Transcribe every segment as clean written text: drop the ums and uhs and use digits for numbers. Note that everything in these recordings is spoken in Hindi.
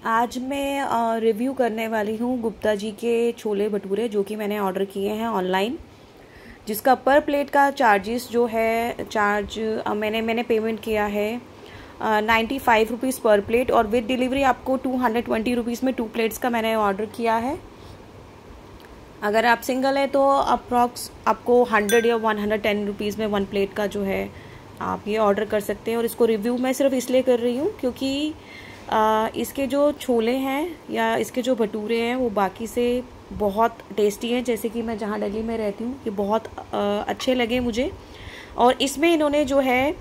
आज मैं रिव्यू करने वाली हूँ गुप्ता जी के छोले भटूरे जो कि मैंने ऑर्डर किए हैं ऑनलाइन, जिसका पर प्लेट का चार्जेस जो है मैंने पेमेंट किया है 95 रुपीज़ पर प्लेट, और विद डिलीवरी आपको 220 में 2 प्लेट्स का मैंने ऑर्डर किया है। अगर आप सिंगल है तो अप्रॉक्स आपको 100 या 110 रुपीज़ में 1 प्लेट का जो है आप ये ऑर्डर कर सकते हैं। और इसको रिव्यू मैं सिर्फ इसलिए कर रही हूँ क्योंकि इसके जो छोले हैं या इसके जो भटूरे हैं वो बाकी से बहुत टेस्टी हैं। जैसे कि मैं जहाँ दिल्ली में रहती हूँ ये बहुत अच्छे लगे मुझे। और इसमें इन्होंने जो है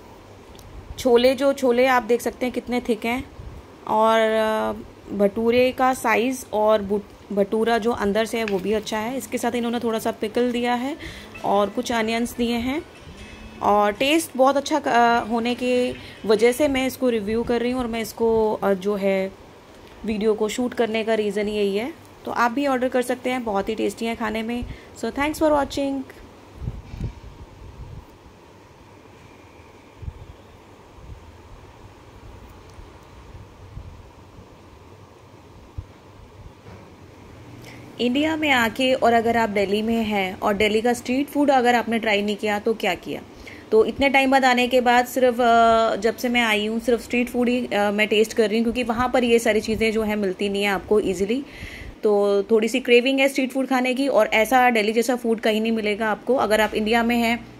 छोले आप देख सकते हैं कितने थिक हैं, और भटूरे का साइज़ और भटूरा जो अंदर से है वो भी अच्छा है। इसके साथ इन्होंने थोड़ा सा पिकल दिया है और कुछ अनियंस दिए हैं, और टेस्ट बहुत अच्छा होने की वजह से मैं इसको रिव्यू कर रही हूँ। और मैं इसको जो है वीडियो को शूट करने का रीज़न यही है। तो आप भी ऑर्डर कर सकते हैं, बहुत ही टेस्टी है खाने में। So thanks for watching. India में आके और अगर आप दिल्ली में हैं और दिल्ली का स्ट्रीट फूड अगर आपने ट्राई नहीं किया तो क्या किया। तो इतने टाइम बाद आने के बाद सिर्फ जब से मैं आई हूँ सिर्फ स्ट्रीट फूड ही मैं टेस्ट कर रही हूँ, क्योंकि वहाँ पर ये सारी चीज़ें जो है मिलती नहीं है आपको इजीली। तो थोड़ी सी क्रेविंग है स्ट्रीट फूड खाने की, और ऐसा दिल्ली जैसा फूड कहीं नहीं मिलेगा आपको। अगर आप इंडिया में हैं